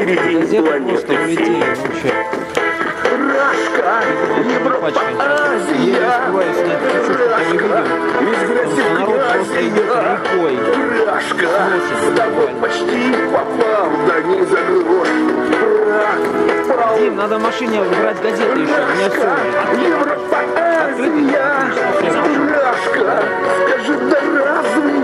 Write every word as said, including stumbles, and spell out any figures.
середине Газеты планеты. просто улетели вообще. Рашка, Европа, Я не Азия. успеваю снять хочу что-то видео. Весь Потому что народ просто идет рекой. Рашка, Сносит с тобой буквально. почти попал, да не за грош. Прах, пал. Дим, надо в машине брать газеты еще. У меня все. Европа, Азия. Рашка, скажи, да разве